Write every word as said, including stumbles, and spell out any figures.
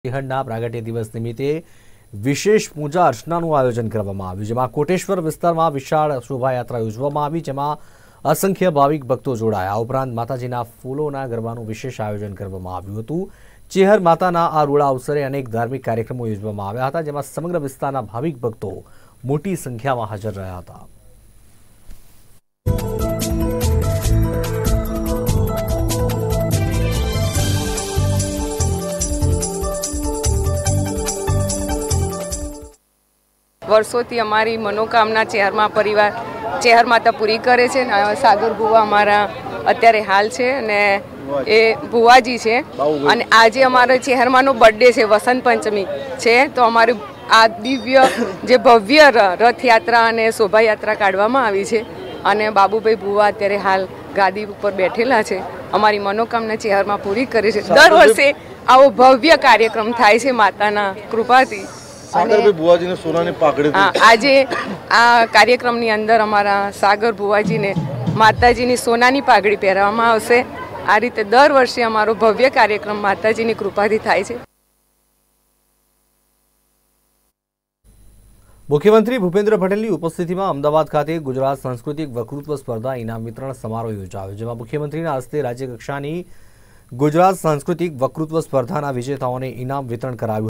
હરિહરના પ્રાગટ્ય દિવસ નિમિત્તે વિશેષ પૂજા અર્ચનાનું આયોજન કરવામાં આવ્યું, જેમાં કોટેશ્વર વિસ્તારમાં વિશાળ શોભાયાત્રા યોજવામાં આવી, જેમાં અસંખ્ય ભાવિક ભક્તો જોડાયા। આ ઉપરાંત માતાજીના ફૂલોના ગરબાનું વિશેષ આયોજન કરવામાં આવ્યું હતું। ચેહર માતાના આ રૂડા અવસરે અનેક ધાર્મિક કાર્યક્રમો યોજવામાં આવ્યા હતા, જેમાં સમગ્ર વિસ્તારના ભાવિક ભક્તો મોટી સંખ્યામાં હાજર રહ્યા હતા। વર્ષોથી અમારી મનોકામના ચેહરમાં પરિવાર ચેહર માતા પૂરી કરે છે। સાગર ભુવા અમારા અત્યારે હાલ છે અને એ ભુવાજી છે અને આજે અમારો ચેહરમાંનો બર્થડે છે, વસંત પંચમી છે, તો અમારી આ દિવ્ય જે ભવ્ય રથયાત્રા અને શોભાયાત્રા કાઢવામાં આવી છે અને બાબુભાઈ ભુવા અત્યારે હાલ ગાદી ઉપર બેઠેલા છે। અમારી મનોકામના ચેહરમાં પૂરી કરે છે। દર વર્ષે આવો ભવ્ય કાર્યક્રમ થાય છે માતાના કૃપાથી। સાગરભાઈ ભુવાજીને સોનાની પાઘડી આજે આ કાર્યક્રમની અંદર અમારા સાગર ભુવાજીને માતાજીની સોનાની પાઘડી પહેરવામાં આવશે। આ રીતે દર વર્ષે અમારો ભવ્ય કાર્યક્રમ માતાજીની કૃપાથી થાય છે। મુખ્યમંત્રી ભૂપેન્દ્ર પટેલની ઉપસ્થિતિમાં અમદાવાદ ખાતે ગુજરાત સાંસ્કૃતિક વક્તૃત્વ સ્પર્ધા ઇનામ વિતરણ સમારોહ યોજાયો, જેમાં મુખ્યમંત્રીના હસ્તે રાજ્યકક્ષાની ગુજરાત સાંસ્કૃતિક વક્તૃત્વ સ્પર્ધાના વિજેતાઓને ઇનામ વિતરણ કરાયું।